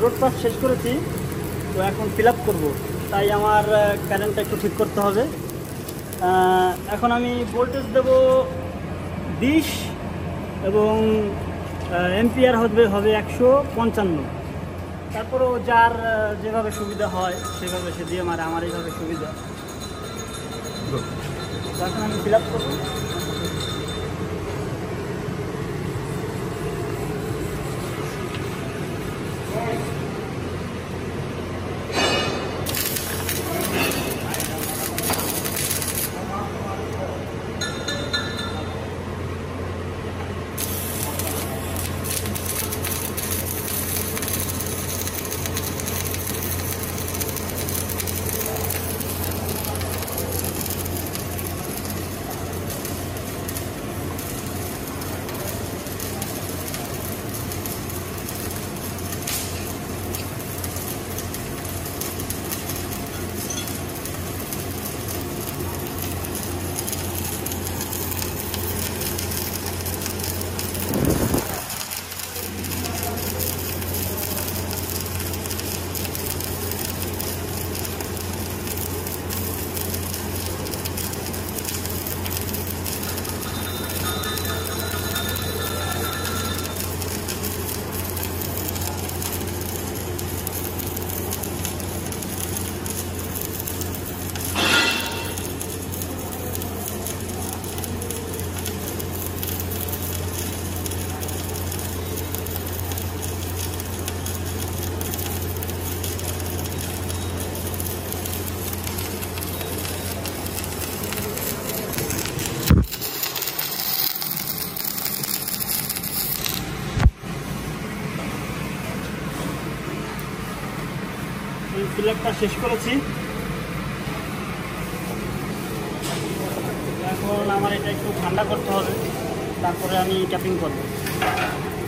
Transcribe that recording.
Road pass শেষ করেছি, তো এখন ফিল আপ করবো, তাই আমার কারেন্টটা একটু ঠিক করতে হবে। এখন আমি ভোল্টেজ দেব 20 এবং এম্পিয়ার হবে 155। তারপরেও যার যেভাবে সুবিধা হয় সেভাবে সে দিয়ে মারে, আমার এইভাবে সুবিধা। এখন আমি ফিল আপ করবো। ফিল আপটা শেষ করেছি, এখন আমার এটা একটু ঠান্ডা করতে হবে, তারপরে আমি ট্যাপিং করব।